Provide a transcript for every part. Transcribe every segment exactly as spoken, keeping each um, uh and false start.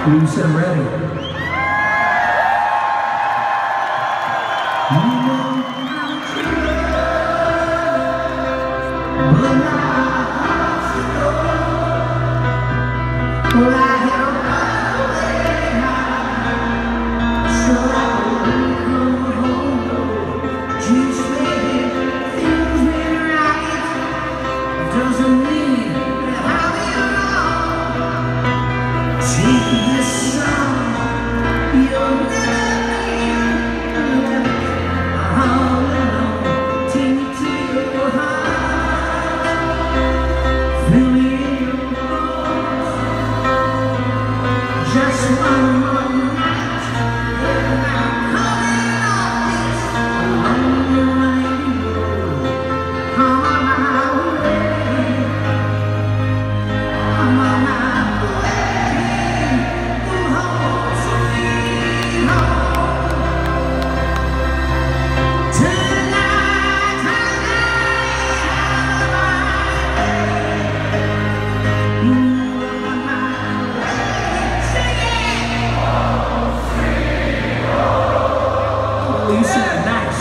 You said ready. You know but my heart's cold. Well, I had a runaway high, so I wouldn't come home. Just maybe things went right. Doesn't mean that I'll be wrong. Take this song, you'll never leave. All alone, take me to your heart. Fill me in your bones. Just one more night, and I'm coming off this lonely winding road. On my way, on my way, home, sweet home. Tonight, tonight, you are my way, singing. Oh, you sound nice.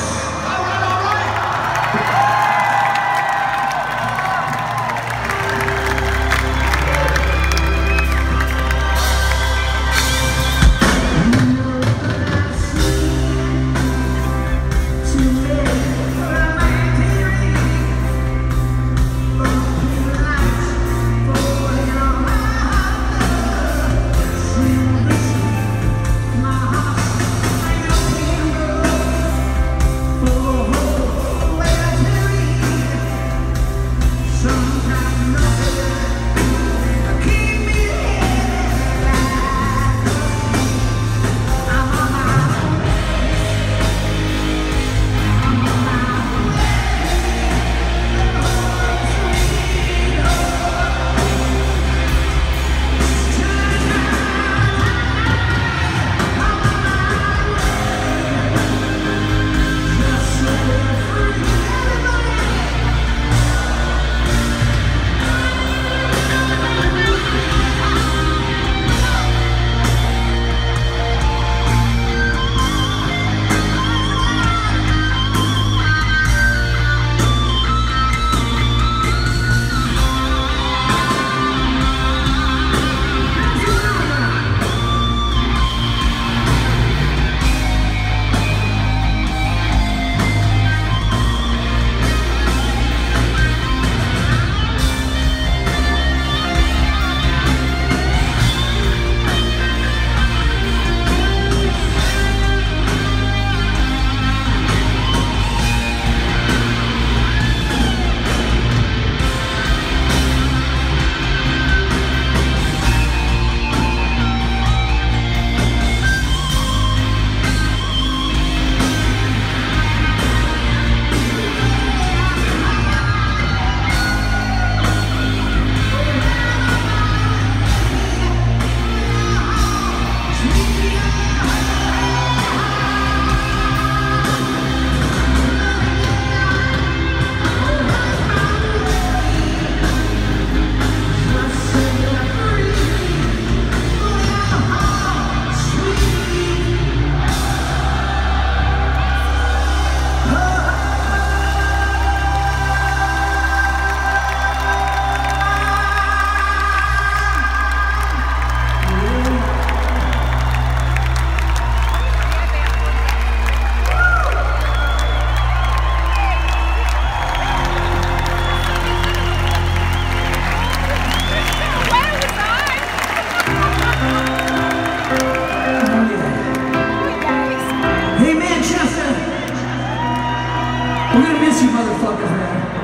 We're gonna miss you, motherfuckers, man.